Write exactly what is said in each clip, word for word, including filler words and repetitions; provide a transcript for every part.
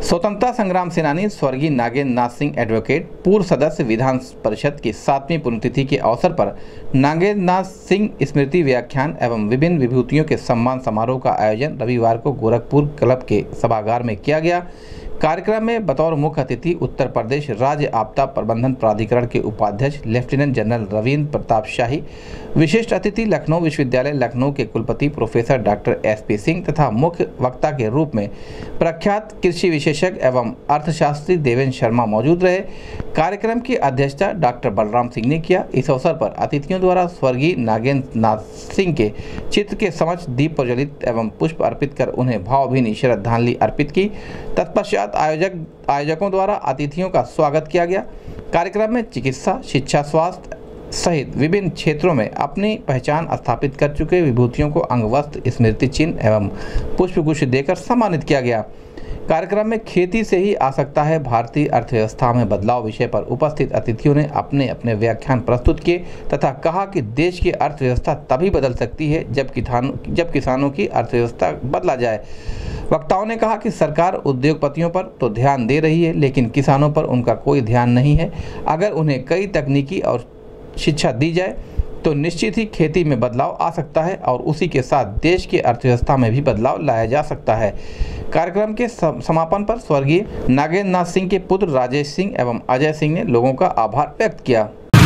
स्वतंत्रता संग्राम सेनानी स्वर्गीय नागेंद्र नाथ सिंह एडवोकेट पूर्व सदस्य विधान परिषद की सातवीं पुण्यतिथि के अवसर पर नागेंद्र नाथ सिंह स्मृति व्याख्यान एवं विभिन्न विभूतियों के सम्मान समारोह का आयोजन रविवार को गोरखपुर क्लब के सभागार में किया गया। कार्यक्रम में बतौर मुख्य अतिथि उत्तर प्रदेश राज्य आपदा प्रबंधन प्राधिकरण के उपाध्यक्ष लेफ्टिनेंट जनरल रविंद्र प्रताप शाही, विशिष्ट अतिथि लखनऊ विश्वविद्यालय लखनऊ के कुलपति professor doctor S P Singh तथा मुख्य वक्ता के रूप में प्रख्यात कृषि विशेषज्ञ एवं अर्थशास्त्री देवेंद्र शर्मा मौजूद रहे। कार्यक्रम की अध्यक्षता डॉक्टर बलराम सिंह ने किया। इस अवसर पर अतिथियों द्वारा स्वर्गीय नागेंद्र नाथ सिंह के चित्र के समक्ष दीप प्रज्वलित एवं पुष्प अर्पित कर उन्हें भावभीनी श्रद्धांजलि अर्पित की। तत्पश्चात आयोजक आयोजकों द्वारा अतिथियों का स्वागत किया गया। कार्यक्रम में चिकित्सा, शिक्षा, स्वास्थ्य सहित विभिन्न क्षेत्रों में अपनी पहचान स्थापित कर चुके विभूतियों को अंगवस्त्र, स्मृति चिन्ह एवं पुष्पगुच्छ देकर सम्मानित किया गया। कार्यक्रम में खेती से ही आ सकता है भारतीय अर्थव्यवस्था में बदलाव विषय पर उपस्थित अतिथियों ने अपने अपने व्याख्यान प्रस्तुत किए तथा कहा कि देश की अर्थव्यवस्था तभी बदल सकती है जब किसान जब किसानों की अर्थव्यवस्था बदला जाए। वक्ताओं ने कहा कि सरकार उद्योगपतियों पर तो ध्यान दे रही है, लेकिन किसानों पर उनका कोई ध्यान नहीं है। अगर उन्हें कई तकनीकी और शिक्षा दी जाए तो निश्चित ही खेती में बदलाव आ सकता है और उसी के साथ देश की अर्थव्यवस्था में भी बदलाव लाया जा सकता है। कार्यक्रम के समापन पर स्वर्गीय नागेंद्र नाथ सिंह के पुत्र राजेश सिंह एवं अजय सिंह ने लोगों का आभार व्यक्त किया।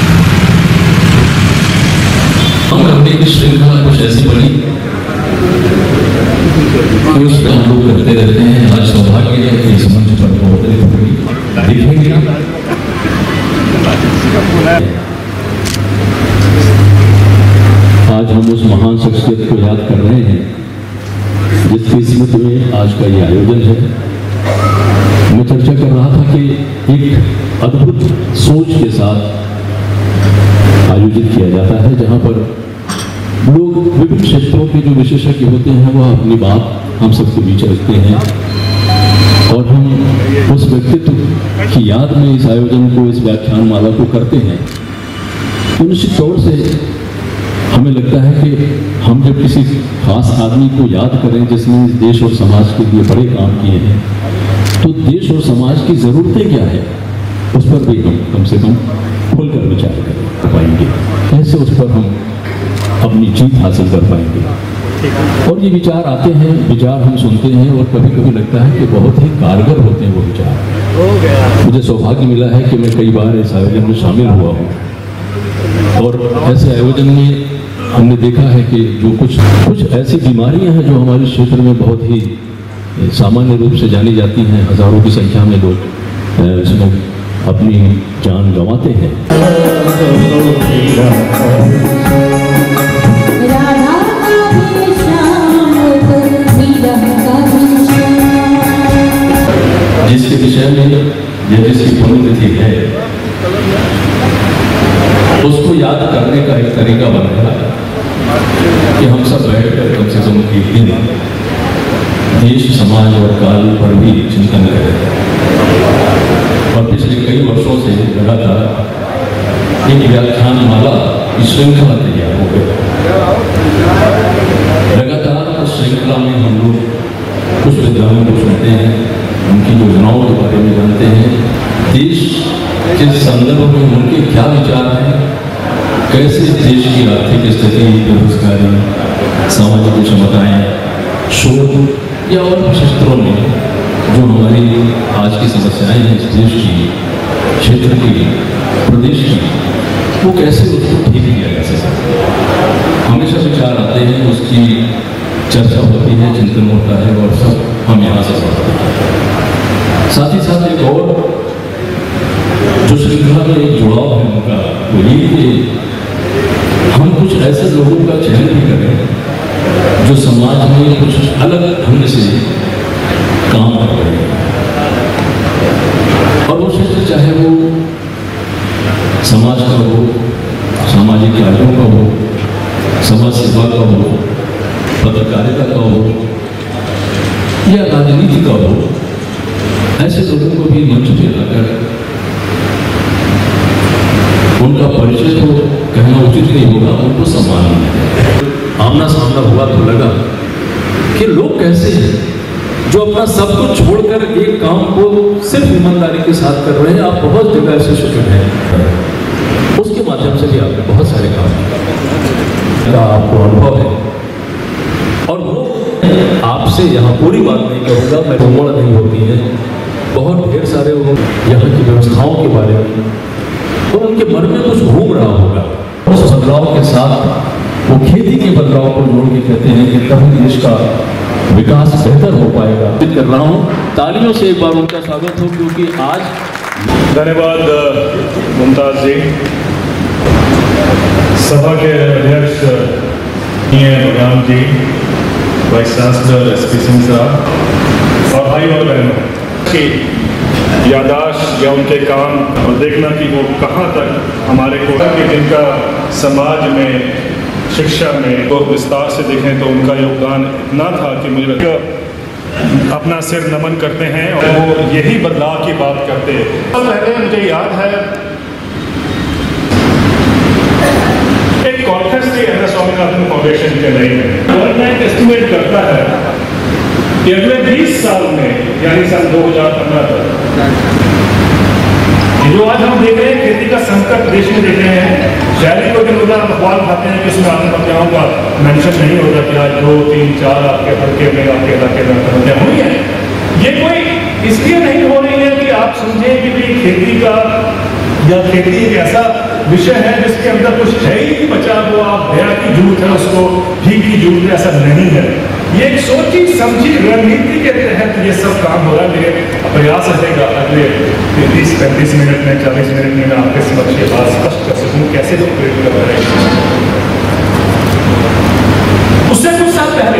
श्रृंखला कुछ ऐसी बनी कि उस पर हम लोग करते रहते हैं। आज सौभाग्य है कि इस मंच पर देखेंगे। आज हम उस महान शख्सियत को याद कर रहे हैं जिसकी स्मृति में आज का ये आयोजन है। मैं चर्चा कर रहा था कि एक अद्भुत सोच के साथ आयोजित किया जाता है, जहां पर लोग विभिन्न क्षेत्रों के जो विशेषज्ञ होते हैं वह अपनी बात हम सबके बीच रखते हैं और हम उस व्यक्तित्व की याद में इस आयोजन को, इस व्याख्यान माला को करते हैं। तो निश्चित तौर से हमें लगता है कि हम जब किसी खास आदमी को याद करें जिसने देश और समाज के लिए बड़े काम किए हैं, तो देश और समाज की ज़रूरतें क्या है उस पर भी हम कम से कम खुलकर विचार कर पाएंगे, कैसे उस पर हम अपनी जीत हासिल कर पाएंगे। और ये विचार आते हैं, विचार हम सुनते हैं और कभी कभी लगता है कि बहुत ही कारगर होते हैं वो विचार। मुझे सौभाग्य मिला है कि मैं कई बार इस आयोजन में शामिल हुआ हूँ और ऐसे आयोजन में हमने देखा है कि जो कुछ कुछ ऐसी बीमारियां हैं जो हमारे क्षेत्र में बहुत ही सामान्य रूप से जानी जाती हैं, हजारों की संख्या में लोग इसमें अपनी जान गंवाते हैं। जिसके विषय में यह जिसकी पुण्यतिथि है उसको याद करने का एक तरीका बन गया कि हम सब बैठकर कम से कम एक दिन देश, समाज और काल पर भी चिंतन करें। और पिछले कई वर्षों से लगातार एक व्याख्यान माला की श्रृंखला तैयार हो गई। लगातार उस श्रृंखला में हम लोग कुछ विद्वानों को सुनते हैं, उनकी योजनाओं के बारे में जानते हैं, देश के संदर्भ में उनके क्या विचार हैं, कैसे देश की आर्थिक स्थिति, बेरोजगारी, सामाजिक क्षमताएं, शोध या और क्षेत्रों में जो हमारी आज की समस्याएं हैं इस देश की, क्षेत्र की, प्रदेश की, वो कैसे उसको ठीक किया जा सकता। हमेशा विचार आते हैं, उसकी चर्चा होती है, चिंतन होता है और सब हम यहाँ से समझते हैं। साथ ही साथ एक और जो श्रृंखला में एक जुड़ाव है उनका, वो ये कि हम कुछ ऐसे लोगों का चयन भी करें जो समाज में कुछ अलग ढंग से काम कर रहे हैं। और वो क्षेत्र चाहे वो समाज का हो, सामाजिक कार्यों का हो, समाज सेवा का हो, पत्रकारिता का हो या राजनीति का हो, ऐसे लोगों को भी मंच पे लाकर उनका परिचय तो कहना उचित नहीं होगा, उनको सम्मान है। आमना सामना हुआ तो लगा कि लोग कैसे हैं, जो अपना सब कुछ छोड़कर एक काम को सिर्फ ईमानदारी के साथ कर रहे हैं। आप बहुत जगह ऐसे शुक्र हैं, उसके माध्यम से भी आपने बहुत सारे काम का आपको अनुभव है। और वो आपसे यहाँ पूरी बात नहीं कहूँगा, मैं उम्र नहीं होती है, बहुत ढेर सारे लोग यहाँ की व्यवस्थाओं के बारे में और उनके मन में कुछ घूम रहा होगा। उस बदलाव के साथ वो खेती के बदलाव को जोड़ के कहते हैं कि तभी देश का विकास बेहतर हो पाएगा। कर रहा हूँ, तालियों से एक बार उनका स्वागत हो, क्योंकि आज धन्यवाद मुमताज जी, सभा के अध्यक्ष Balram ji, vice chancellor S P Singh साहब और भाई और बहनों की यादाश्त या उनके काम और देखना कि वो कहाँ तक हमारे को कि जिनका समाज में शिक्षा में वो विस्तार से देखें तो उनका योगदान इतना था कि मुझे अपना सिर नमन करते हैं और वो यही बदलाव की बात करते हैं। पहले मुझे याद है एक कॉन्फ्रेंस थी एन एस स्वामीनाथन फाउंडेशन के नई में, वर्ल्ड बैंक एस्टिमेट करता है कि अगले बीस साल में यानी सन दो हजार पंद्रह तक जो आज हम देख रहे हैं खेती का संकट देश में देख रहे हैं, शहरी को दिन उधर अखबार खाते हैं कि उसमें आत्महत्याओं का मेंशन नहीं होता कि आज दो तीन चार आपके हल्के में आपके इलाके में आत्महत्या हुई है। ये कोई इसलिए नहीं हो रही है कि आप समझें कि भाई खेती का या खेती एक ऐसा विषय है जिसके अंदर कुछ है ही नहीं बचा हुआ, भया की जूट है उसको ठीक की जूट है, ऐसा नहीं है। ये एक सोची समझी रणनीति के तहत ये सब काम हो रहा है। मेरे प्रयास रहेगा अगले तीस पैंतीस मिनट में चालीस मिनट में मैं आपके समक्ष ये बात स्पष्ट कर सकूँ कैसे लोग प्रेरित कर रहे हैं। उससे कुछ साल पहले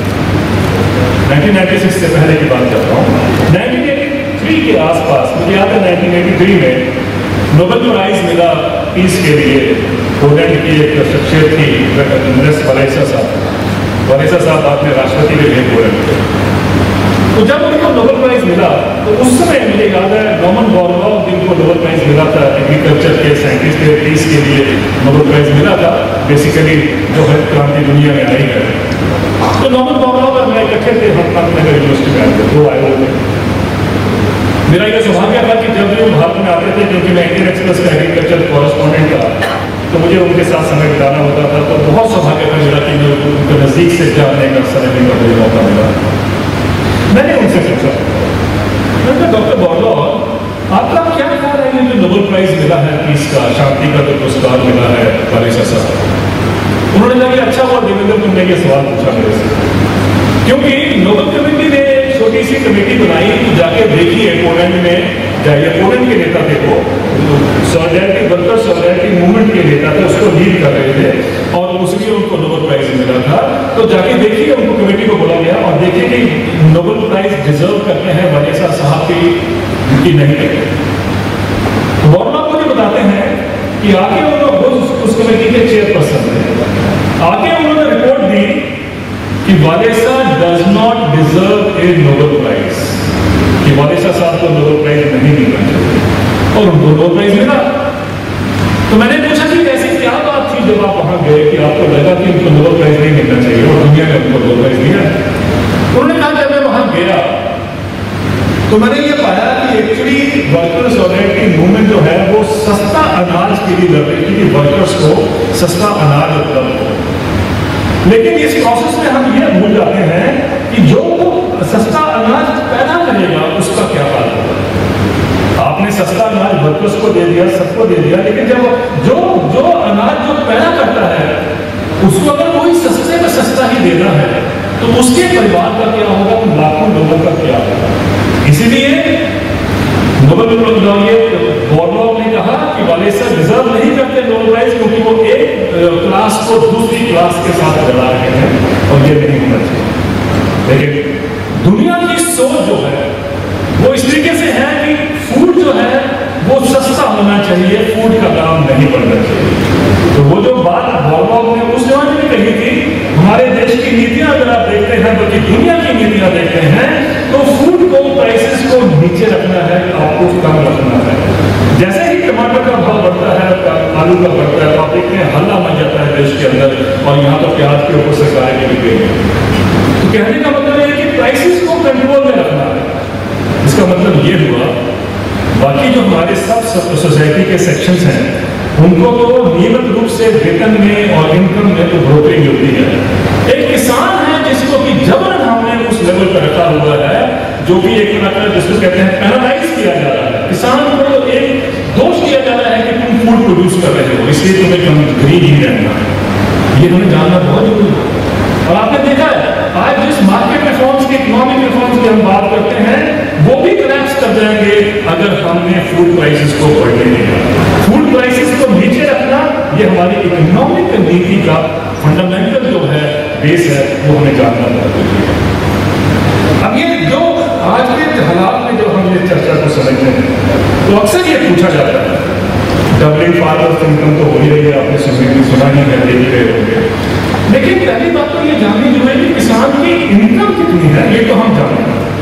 नाइनटीन नाइंटी सिक्स से पहले की बात करता हूँ, नाइनटीन एटी थ्री के आसपास मुझे याद है नाइनटीन एटी थ्री में नोबेल प्राइज मिला पीस के लिए। पोलैंड की एक शख्सियत थी मिस वलेसा साहब, वलेसा साहब बाद में राष्ट्रपति के लिए पोलैंड थे। तो जब उनको नोबेल प्राइज मिला तो उस समय मुझे याद है नॉमन बोरलॉग जिनको नोबेल प्राइज मिला था एग्रीकल्चर के साइंटिस्ट के पीस के लिए नोबेल प्राइज मिला था, बेसिकली जो है क्रांति दुनिया में आई है। तो नॉमन बोरलॉग और मैं इकट्ठे थे, हम नगर यूनिवर्सिटी में आए थे, दो आए हुए थे। मेरा यह सौभाग्य था कि जब भी वो भारत में आते थे, क्योंकि मैं इंडियन एक्सप्रेस का एग्रीकल्चर कॉरेस्पॉन्डेंट था, तो मुझे उनके साथ समय बिताना होता था। तो बहुत सौभाग्य था मेरा कि मैं उनके नज़दीक से जानने का समय का मुझे मौका मिला। मैंने उनसे पूछा, मैंने डॉक्टर बोरलॉग आपका क्या ख्याल है, ये जो नोबेल प्राइज मिला है पीस का, शांति का जो पुरस्कार मिला है वलेसा साहब, उन्होंने कहा कि अच्छा हुआ देवेंद्र तुमने ये सवाल पूछा मेरे से, क्योंकि नोबेल कमेटी ने छोटी सी कमेटी बनाई, तो जाके देखिए पोलैंड में जाइए, पोलैंड के नेता थे वो, सॉलिडारिटी वर्कर सॉलिडारिटी मूवमेंट के नेता थे, उसको लीड कर रहे थे और उसलिए उनको नोबेल प्राइज मिला था। तो जाके देखिए, उनको कमेटी को बोला गया और देखिए कि नोबेल प्राइज डिजर्व करते हैं वलेसा साहब की कि नहीं करते। बोरलॉग मुझे बताते हैं कि आगे उन्होंने उस, उस कमेटी के चेयरपर्सन थे, आगे उन्होंने रिपोर्ट दी कि Walesa does not deserve a Nobel prize, कि वलेसा साहब को नोबेल प्राइज नहीं मिलना चाहिए, और उनको नोबेल प्राइज मिला। तो मैंने पूछा कि ऐसी क्या बात थी जब आप वहां गए कि आपको लगा कि उनको नोबेल प्राइज नहीं मिलना चाहिए और दुनिया ने उनको नोबेल प्राइज दिया। उन्होंने कहा जब मैं वहां गया तो मैंने ये पाया कि एक्चुअली वर्कर्स सॉलिडारिटी मूवमेंट जो है वो सस्ता अनाज के लिए लड़ रही थी कि वर्कर्स को सस्ता अनाज उपलब्ध हो। लेकिन इस प्रोसेस में हम ये भूल जाते हैं कि जो सस्ता अनाज पैदा करेगा उसका क्या हाल होगा। आपने सस्ता अनाज वर्कर्स को दे दिया, सबको दे दिया, लेकिन जब जो जो अनाज जो पैदा करता है उसको अगर कोई सस्ते में सस्ता ही देना है तो उसके परिवार का क्या होगा, उन लाखों लोगों का क्या होगा। इसीलिए नोबेल लॉरिएट बोरलॉग ने कहा कि वलेसा डिजर्व नहीं करते नोबेल प्राइज, क्योंकि वो एक क्लास को दूसरी क्लास के साथ जला रहे हैं और ये नहीं होना चाहिए। लेकिन दुनिया की सोच जो है वो इस तरीके से है कि फूड जो है वो सस्ता होना चाहिए, फूड का दाम नहीं बढ़ना चाहिए। तो वो जो बात बोरलॉग ने उस जमाने में कही थी, हमारे देश की नीतियां अगर आप देखते हैं, बल्कि दुनिया की नीतियां देखते हैं, तो फूड को प्राइसेस को नीचे रखना है, आपको कम रखना है। जैसे ही टमाटर का भाव बढ़ता है, आलू का बढ़ता है, आप देखते हैं हल्ला मच जाता है देश के अंदर, और यहाँ तो प्याज के ऊपर सरकार के भी गई है। तो कहने का मतलब है कि प्राइसेस को कंट्रोल में रखना है। इसका मतलब ये हुआ बाकी जो हमारे सब सोसाइटी के सेक्शंस हैं उनको तो नियमित रूप से वेतन में और इनकम में तो बढ़ोतरी मिलती है। एक किसान है जिसको कि जबरन हमने उस लेवल पर रखा हुआ है जो कि एक तरह का जिसको कहते हैं पेनलाइज किया जा रहा है। किसान को एक दोष दिया जा रहा है कि तुम फूड प्रोड्यूस कर रहे हो इसलिए तुम्हें कम गरीब ही रहना है। ये हमें जानना बहुत जरूरी है। और आपने देखा है आज जिस मार्केट रिफॉर्म्स की इकोनॉमिक रिफॉर्म्स की हम बात करते हैं वो भी कोलैप्स कर जाएंगे अगर हमने फूड प्राइसेस को बढ़ने दिया। फूड प्राइसेस को नीचे रखना ये हमारी इकोनॉमिक नीति का फंडामेंटल जो है बेस है वो हमें जानना चाहिए। अब ये जो आज के हालात में जो हम ये चर्चा को समझते हैं तो अक्सर ये पूछा जाता है डबलिंग फार्मर्स इनकम तो हो ही रही है, आपने सुनी सुना ही है, देख रहे होंगे। लेकिन पहली बात तो ये जाननी जो है कि किसान की इनकम कितनी है ये तो हम जानते हैं।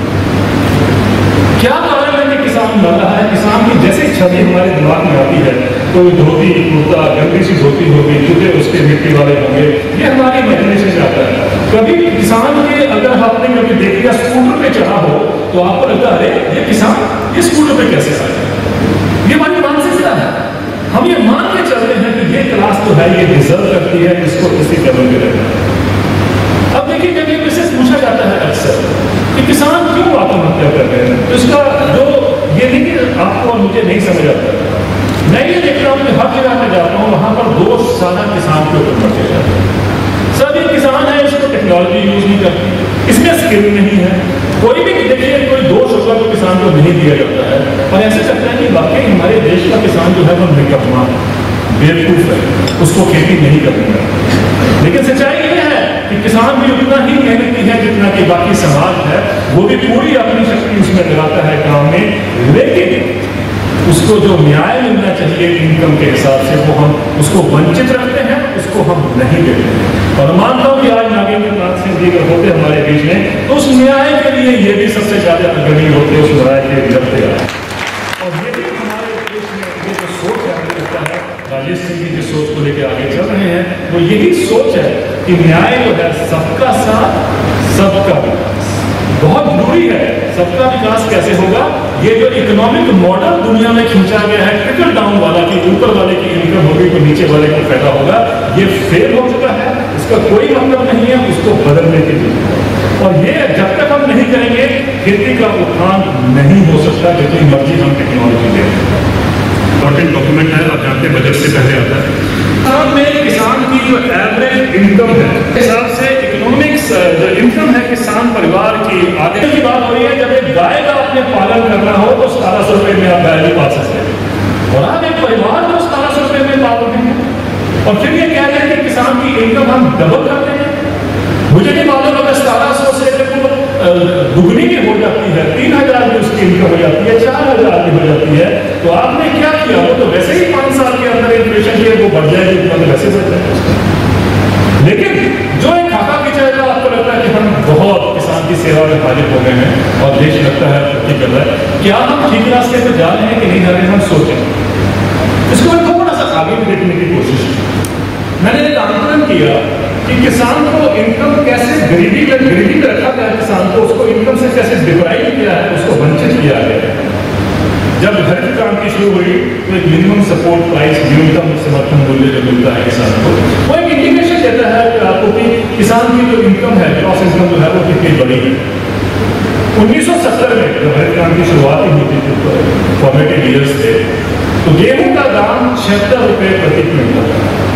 क्या कारण है कि किसान मर रहा है? किसान की जैसे छवि हमारे दिमाग में आती है कोई धोती कुर्ता गंदी सी धोती होगी, जूते उसके मिट्टी वाले होंगे, ये हमारी इमेजिनेशन से आता है। कभी किसान के अगर आपने कभी देख लिया स्कूटर पे चढ़ा हो तो आपको लगता है अरे ये किसान ये स्कूटर पे कैसे आया? ये हमारी मानसिकता है। हम ये मान के चलते हैं कि ये क्लास तो है ये डिजर्व करती है इसको इसी लेवल पे रखना है। अब देखिए जब ये विषय पूछा जाता है अक्सर कि किसान क्यों आत्महत्या कर रहे हैं तो इसका जो ये नहीं कि आपको और मुझे नहीं समझ आता। मैं ये देखता हूँ कि हर जगह में जाता हूँ वहां पर दोष सारा किसान के ऊपर बढ़ते जाते हैं। सब एक किसान है इसको टेक्नोलॉजी यूज नहीं करती, इसमें स्किल नहीं है, कोई भी देखिए कोई दोष होगा तो किसान को नहीं दिया जाता है। और ऐसे लगता है कि वाकई हमारे देश का किसान जो है वो निकम्मा बेवकूफ है, उसको खेती नहीं करनी है। लेकिन सच्चाई ये है कि किसान भी उतना ही मेहनती है जितना कि बाकी समाज है, वो भी पूरी अपनी शक्ति उसमें लगाता है काम में, लेकिन उसको जो न्याय मिलना चाहिए इनकम के हिसाब से वो हम उसको वंचित रखते हैं, उसको हम नहीं देते। और मानता हूं कि आज नागेंद्र नाथ सिंह जी अगर होते हमारे बीच में तो उस न्याय के लिए ये भी सबसे ज्यादा अग्रणी होते उस न्याय के लड़ते हैं। और ये भी हमारे देश में ये जो सोच है मुझे लगता है राजेश सिंह जी जिस सोच को लेकर आगे चल रहे हैं वो यही सोच है कि न्याय जो है सबका साथ सबका विकास बहुत जरूरी है। सबका विकास कैसे होगा? ये जो इकोनॉमिक मॉडल दुनिया में खींचा गया है ट्रिकल डाउन वाला कि ऊपर वाले की इनकम होगी तो नीचे वाले को फायदा होगा, ये फेल हो चुका है, इसका कोई मतलब नहीं है, उसको बदलने की जरूरत है। और ये जब तक हम नहीं करेंगे खेती का उत्थान नहीं हो सकता जितनी मर्जी हम टेक्नोलॉजी दें। इंपॉर्टेंट डॉक्यूमेंट है, आप जानते हैं बजट से पहले आता है। किसान में किसान की जो एवरेज इनकम है हिसाब से इकोनॉमिक्स जो इनकम है किसान परिवार की आगे की बात हो रही है। जब एक गाय का अपने पालन करना हो तो सतारह सौ रुपए में आप गाय भी पाल सकते हैं और आप एक परिवार को सतारह सौ रुपए में पाल रहे हैं और फिर ये कह रहे हैं कि किसान की इनकम हम डबल करते हैं। मुझे नहीं मालूम अगर सतारह सौ से दुगनी की हो जाती है, तीन हजार की उसकी इनकम हो जाती है, चार हजार की हो जाती है तो आपने क्या किया? वो तो वैसे ही पांच साल के अंदर इन्फ्लेशन की वो बढ़ जाएगी, मतलब वैसे बढ़ जाएगा। लेकिन जो एक खाका खींचाएगा आपको लगता है कि हम बहुत किसान की सेवा में हाजिर हो गए हैं और देश लगता है तरक्की कर रहा है। क्या हम ठीक रास्ते पर जा रहे हैं कि नहीं जा रहे हैं? हम सोचें। इसको मैं थोड़ा सा आगे भी देखने की कोशिश की। मैंने एक आंकलन किया कि किसान को इनकम कैसे गरीबी में गरीबी में रखा गया, किसान को उसको इनकम से कैसे डिप्राइव किया है, उसको वंचित किया गया है। जब हरित क्रांति शुरू हुई तो एक मिनिमम सपोर्ट प्राइस न्यूनतम समर्थन मूल्य जो मिलता है किसान को वो एक इंडिकेशन देता है कि आपको कि किसान की जो इनकम है क्रॉस इनकम जो है वो कितनी बड़ी है। उन्नीस सौ सत्तर में जब हरित क्रांति शुरुआत हुई थी फॉर्मेटिव ईयर्स थे तो गेहूं का दाम छिहत्तर रुपए प्रति क्विंटल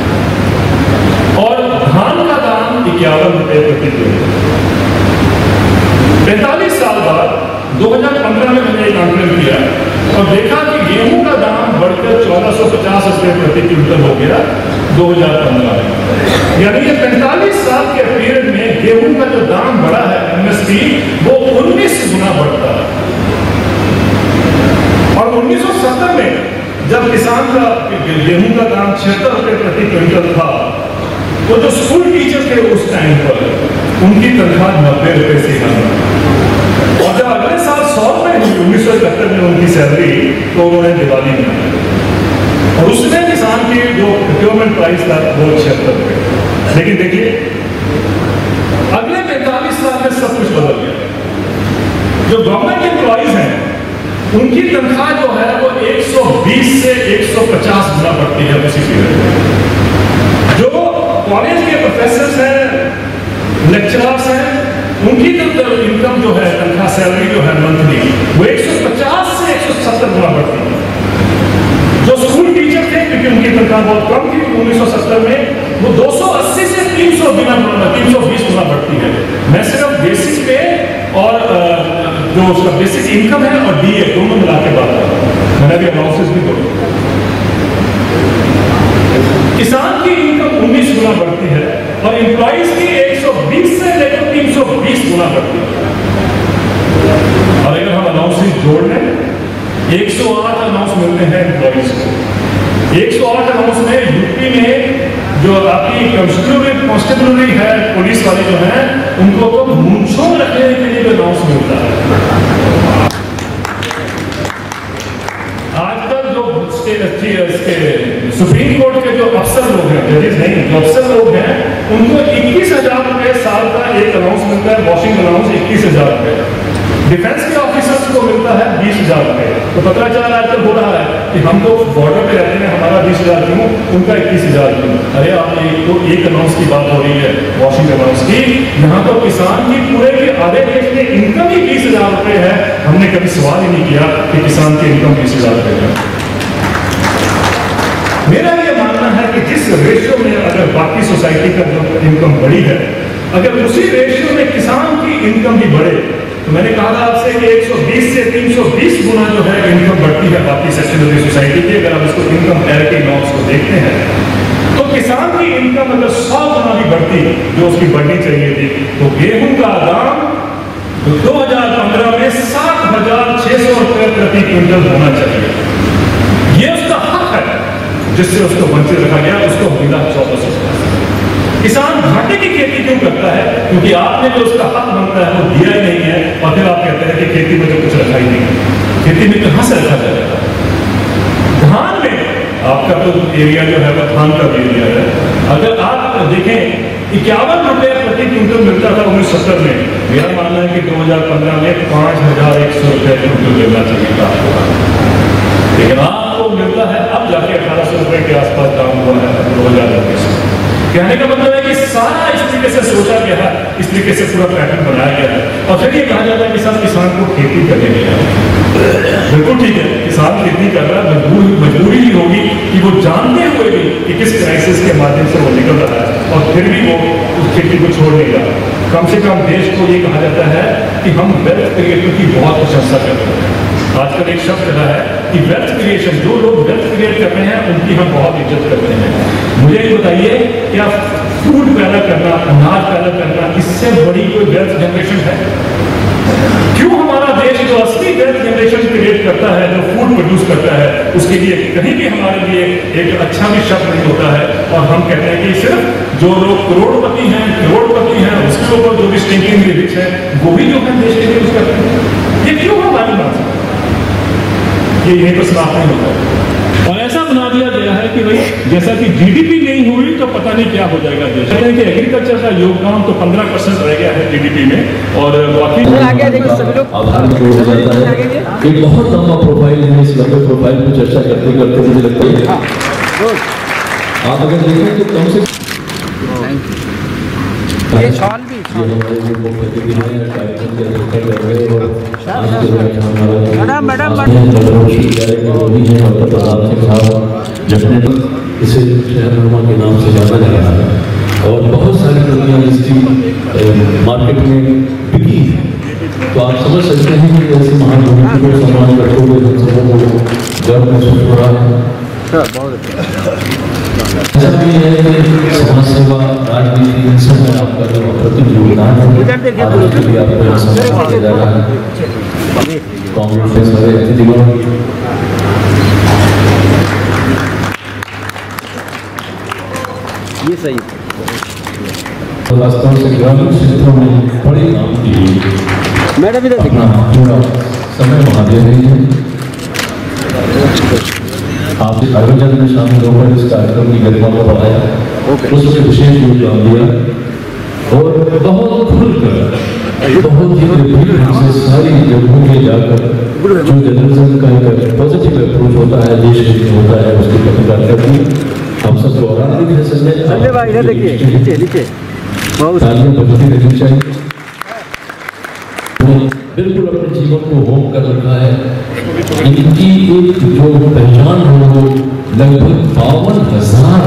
और धान का दाम इक्यावन रुपए प्रति क्विंटल। पैंतालीस साल बाद दो हजार पंद्रह में मैंने एक आंकलन किया और देखा कि गेहूं का दाम बढ़कर चौदह सौ पचास रुपए प्रति क्विंटल हो गया दो हजार पंद्रह में। यानी ये पैंतालीस साल के पीरियड में गेहूं का जो दाम बढ़ा है एमएसपी वो उन्नीस गुना बढ़ता है। और उन्नीस सौ सत्तर में जब किसान का गेहूं का दाम छिहत्तर रुपए प्रति क्विंटल था तो जो स्कूल टीचर थे उस टाइम पर उनकी तनख्वाह नब्बे रुपए से कम और जब अगले साल सौ रुपए हुई उन्नीस सौ इकहत्तर में उनकी सैलरी तो उन्होंने दिवाली मनाई और उसमें किसान की जो प्रोक्योरमेंट प्राइस था वो छिहत्तर रुपए। लेकिन देखिए अगले पैंतालीस साल में सब कुछ बदल गया। जो गवर्नमेंट एम्प्लॉइज हैं उनकी तनख्वाह जो है वो एक सौ बीस से एक सौ पचास गुना बढ़ती है उसी पीरियड में। जो कॉलेज के प्रोफेसर हैं, लेक्चरर्स हैं, उनकी तो इनकम जो है, तनख्वाह सैलरी जो है मंथली, वो एक सौ पचास से एक सौ सत्तर गुना बढ़ती है। जो स्कूल टीचर थे, क्योंकि उनकी तनख्वाह बहुत कम थी उन्नीस सौ सत्तर में, वो दो सौ अस्सी से तीन सौ गुना तीन सौ बीस गुना बढ़ती है। मैं सिर्फ बेसिक पे और जो उसका बेसिक इनकम है और डीए दोनों मिला के बात कर रहा हूँ, मैंने भी अनाउंसेस भी करूँ। किसान की इनकम उन्नीस गुना बढ़ती है और एम्प्लॉइज की एक सौ बीस से लेकर तीन सौ बीस गुना बढ़ती है। और अगर हम अनाउंसेस जोड़ लें, एक सौ आठ अनाउंस मिलते हैं एम्प्लॉइज को। एक सौ आठ अनाउंस में यूपी में जो आपकी कांस्टेबलरी है, पुलिस वाले जो हैं, उनको तो मूंछों में रखने के लिए भी अनाउंस मिलता है। आजकल जो इसके सुप्रीम कोर्ट के जो अफसर लोग हैं, जजेस नहीं, जो अफसर लोग हैं, उनको इक्कीस हजार रुपए साल का एक अनाउंस मिलता है, वॉशिंग अनाउंस इक्कीस हजार रुपए। डिफेंस के ऑफिसर्स को मिलता है बीस हजार रुपए। तो पत्राचार आजकल हो रहा है कि हम तो बॉर्डर पे रहते हैं, हमारा बीस हजार क्यों, उनका इक्कीस हजार क्यों। अरे आप एक तो एक अनाउंस की बात हो रही है, वॉशिंग अनाउंस की, यहाँ तो किसान की पूरे के आधे देश में इनकम ही बीस हजार रुपए है। हमने कभी सवाल ही नहीं किया कि किसान की इनकम बीस हजार रुपए है। मेरा ये मानना है कि जिस रेशियो में अगर बाकी सोसाइटी का जो इनकम बढ़ी है, अगर उसी रेशियो में किसान की इनकम भी बढ़े, तो मैंने कहा था आपसे कि एक सौ बीस से तीन सौ बीस गुना जो है इनकम बढ़ती है बाकी सेक्शन ऑफ सोसाइटी की। अगर आप इसको इनकम पैरिटी नॉर्म्स को देखते हैं, तो किसान की इनकम अगर सौ गुना भी बढ़ती जो उसकी बढ़नी चाहिए थी, तो गेहूं का दाम दो हजार पंद्रह में सात हजार छह सौ रुपए प्रति क्विंटल होना चाहिए। ये उसका हक है जिससे उसको वंचित रखा गया, उसको मिला चौदह सौ। किसान घाटे की खेती क्यों करता है? क्योंकि आपने जो उसका हक बनता है वो दिया ही नहीं है, और फिर आप कहते हैं कि खेती में तो कुछ रखा ही नहीं है। खेती में कहां से रखा जाएगा? धान में आपका तो एरिया जो है वो धान का भी एरिया है। अगर आप देखें इक्यावन रुपए प्रति क्विंटल मिलता था उन्नीस सौ सत्तर में, मेरा मानना है कि दो हजार पंद्रह में पांच हजार एक सौ रुपए क्विंटल मिलना चाहिए था आपको, लेकिन आपको मिलता है अब जाके अठारह सौ रुपए के आसपास दाम हुआ है दो हजार उन्नीस में। कहने का मतलब है कि सारा इस तरीके से सोचा गया है, इस तरीके से पूरा पैटर्न बनाया गया है, और फिर ये कहा जाता है कि सब किसान को खेती करने के लिए। बिल्कुल ठीक है, किसान खेती कर रहा है, मजबूरी मजबूरी ही होगी कि वो जानते हुए भी कि किस क्राइसिस के माध्यम से वो निकल रहा है, और फिर भी वो उस खेती को छोड़ नहीं रहा। कम से कम देश को ये कहा जाता है कि हम वेल्थ क्रिएटर की बहुत प्रशंसा करते हैं। आजकल एक शब्द चला है कि वेल्थ क्रिएशन, जो लोग वेल्थ क्रिएट कर रहे हैं उनकी हम बहुत इज्जत करते हैं। मुझे ये बताइए, क्या फूड पैदा करना, अनाज पैदा करना, इससे बड़ी कोई वेल्थ जनरेशन है? क्यों हमारा देश जो असली वेल्थ जनरेशन क्रिएट करता है, जो फूड प्रोड्यूस करता है, उसके लिए कहीं भी हमारे लिए एक अच्छा भी शब्द नहीं होता है, और हम कहते हैं कि सिर्फ जो लोग करोड़पति हैं करोड़पति हैं उसके ऊपर जो भी स्टिंकिंग रिच है वो भी जो है देश के लिए यूज करते हैं। ये क्यों हमारी बात है? ये यहीं पर समाप्त नहीं होता है। और ऐसा बना दिया गया है कि भाई जैसा कि जीडीपी नहीं हुई तो पता नहीं क्या हो जाएगा देश। कहते हैं कि एग्रीकल्चर का योगदान तो पंद्रह परसेंट रह गया है जीडीपी में, और बाकी एक बहुत लंबा प्रोफाइल है। इस लंबे प्रोफाइल पर चर्चा करते करते मुझे लगता है आप अगर देखें तो कम से ये छाल भी मैडम मैडम इसे शहरनुमा के नाम से जाना जा रहा है, और बहुत सारी कंपनियां इसकी मार्केट में बिकी है। तो आप समझ सकते हैं कि ऐसे महाभूमि को सम्मान करते हुए हम सबों को गर्व महसूस हो रहा है। ऐसा भी है कि समाज सेवा, राजनीति, इन सब में आपका जो अप्रतिम योगदान है, आज के लिए आपको सम्मान दिया जा रहा है। कांग्रेस के सारे अतिथिगण, ये सही वास्तव से ग्रामीण क्षेत्रों में बड़े काम की मैडम इधर अपना पूरा समय वहाँ दे रही है। आप आयोजन में शामिल होकर इस कार्यक्रम की गरिमा को बढ़ाया, उसमें विशेष योगदान दिया। और बहुत खुलकर बहुत ही गंभीर ढंग से सारी जगहों में जाकर जो जर्नलिज्म का एक पॉजिटिव अप्रोच होता है, देश हित में होता है, उसकी पत्रकारिता की हम सब गौरवान्वित है। संजय संजय भाई इधर देखिए, नीचे नीचे तालियां बजती रहनी चाहिए। तो बिल्कुल अपने जीवन को होम कर रखा है। इनकी एक जो पहचान हो वो लगभग बावन हजार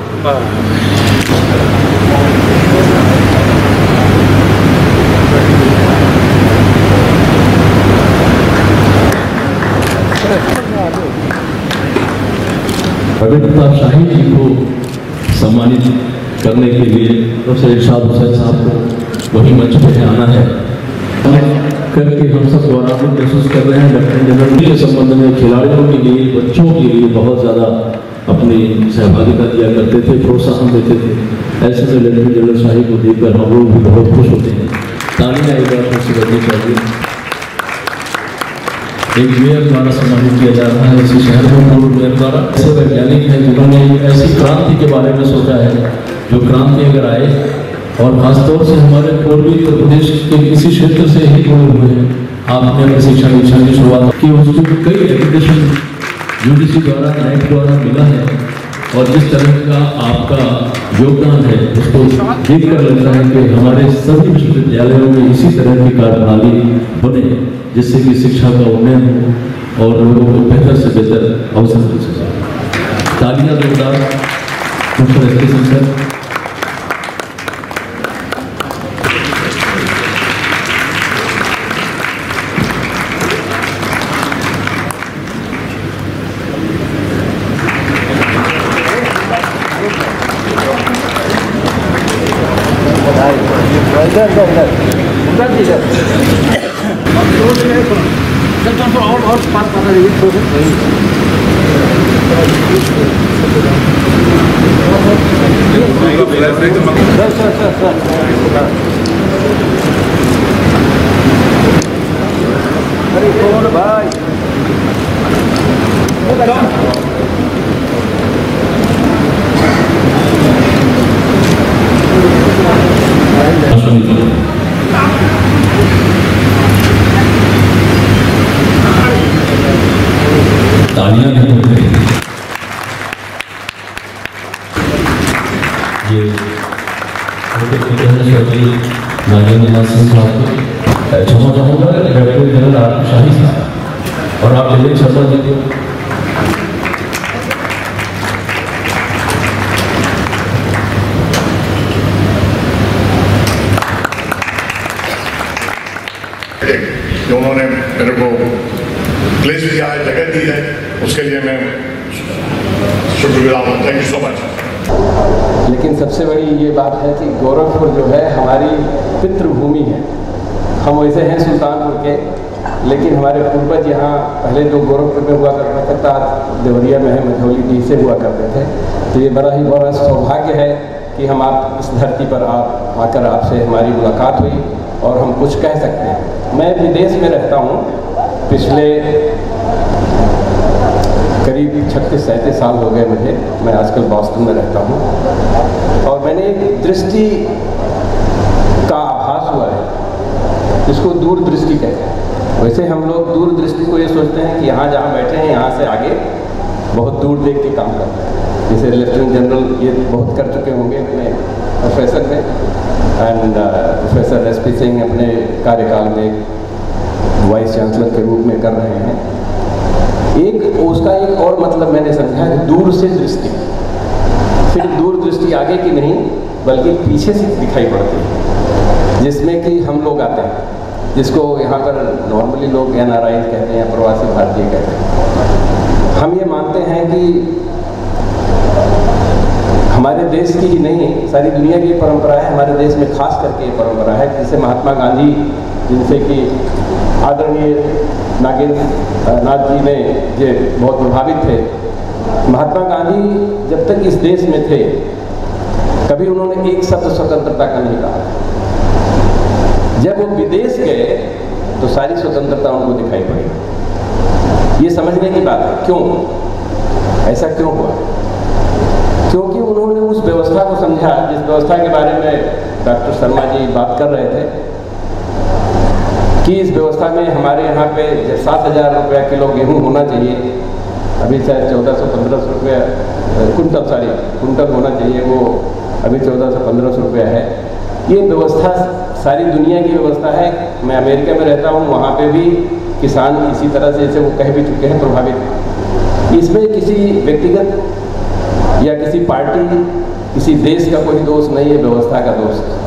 रवि प्रताप शाही जी को सम्मानित करने के लिए प्रोफेसर इरशाद हुसैन साहब को वही मंच पे आना है करके हम सब गौरवान्वित महसूस कर रहे हैं। लेफ्टिनेंट जनरल के संबंध में खिलाड़ियों के लिए, बच्चों के लिए बहुत ज़्यादा अपनी सहभागिता दिया करते थे, प्रोत्साहन देते थे। ऐसे में लेफ्टिनेंट जनरल शाही को देखकर हम लोग भी बहुत खुश होते हैं। तालियां एक बार से करनी चाहिए। एक मेयर द्वारा सम्मानित किया जा रहा है इसी शहर में, पूर्व मेयर द्वारा। ऐसे वैज्ञानिक हैं जिन्होंने ऐसी क्रांति के बारे में सोचा है जो क्रांति अगर आए, और खासतौर से हमारे पूर्वी उत्तर प्रदेश के किसी क्षेत्र से ही जुड़े हुए हैं। आपने अपने शिक्षा दीक्षा की शुरुआत की, उसको कई एजुकेशन यूजीसी द्वारा, नेट द्वारा मिला है, और जिस तरह का आपका योगदान है उसको देखकर लगता है कि हमारे सभी विश्वविद्यालयों में इसी तरह की कार्यप्रणाली बने जिससे कि शिक्षा का उन्नयन हो और लोगों को बेहतर से बेहतर अवसर मिल सके। तालियां जोरदार प्रोफेसर एस के सिंह सर। और और पास पता नहीं अरे कौन भाई तालियां भी हो गई। ये स्वर्गीय नागेंद्र नाथ सिंह साहब को क्षमा चाहूँगा, लेफ्टिनेंट जनरल आर शाही साहब और आप दिलीप शर्मा जी को उन्होंने मेरे को प्लेस दिया है, जगह दी है, उसके लिए मैं शुक्रगुजार हूँ। Thank you so much. लेकिन सबसे बड़ी ये बात है कि गोरखपुर जो है हमारी पितृभूमि है। हम वैसे हैं सुल्तानपुर के, लेकिन हमारे पूर्वज यहाँ पहले जो गोरखपुर में हुआ करता था, आज देवरिया में है, मझौली डी से हुआ करते थे। तो ये बड़ा ही बड़ा सौभाग्य है कि हम आप इस धरती पर आप आकर आपसे हमारी मुलाकात हुई और हम कुछ कह सकते हैं। मैं विदेश में रहता हूँ, पिछले करीब छत्तीस सैंतीस साल हो गए मुझे। मैं आजकल बॉस्टन में रहता हूँ और मैंने एक दृष्टि का आभास हुआ है जिसको दूरदृष्टि कहते हैं। वैसे हम लोग दूरदृष्टि को ये सोचते हैं कि यहाँ जहाँ बैठे हैं यहाँ से आगे बहुत दूर देख के काम करते हैं। जैसे लेफ्टिनेंट जनरल ये बहुत कर चुके होंगे अपने प्रोफेसर में, and professor S P Singh अपने कार्यकाल में वाइस चांसलर के रूप में कर रहे हैं। एक उसका एक और मतलब मैंने समझा कि दूर से दृष्टि, सिर्फ दूर दृष्टि आगे की नहीं बल्कि पीछे से दिखाई पड़ती है, जिसमें कि हम लोग आते हैं, जिसको यहाँ पर नॉर्मली लोग एन आर आई कहते हैं, प्रवासी भारतीय कहते हैं। हम ये मानते हैं कि हमारे देश की ही नहीं सारी दुनिया की परंपरा है, हमारे देश में खास करके ये परंपरा है, जिसे महात्मा गांधी, जिनसे कि आदरणीय नागेंद्र नाथ जी ने ये बहुत प्रभावित थे। महात्मा गांधी जब तक इस देश में थे कभी उन्होंने एक शब्द स्वतंत्रता का नहीं कहा। जब वो विदेश गए तो सारी स्वतंत्रता उनको दिखाई पड़ी। ये समझने की बात है, क्यों ऐसा क्यों हुआ? क्योंकि उन्होंने उस व्यवस्था को समझा जिस व्यवस्था के बारे में डॉक्टर शर्मा जी बात कर रहे थे कि इस व्यवस्था में हमारे यहाँ पे सात हज़ार रुपया किलो गेहूँ होना चाहिए, अभी शायद चौदह सौ पंद्रह सौ रुपया कुंटल सॉरी कुंटल होना चाहिए, वो अभी चौदह सौ पंद्रह सौ रुपया है। ये व्यवस्था सारी दुनिया की व्यवस्था है। मैं अमेरिका में रहता हूँ, वहाँ पे भी किसान इसी तरह से, जैसे वो कह भी चुके हैं, प्रभावित। इसमें किसी व्यक्तिगत या किसी पार्टी, किसी देश का कोई दोष नहीं है, व्यवस्था का दोष है।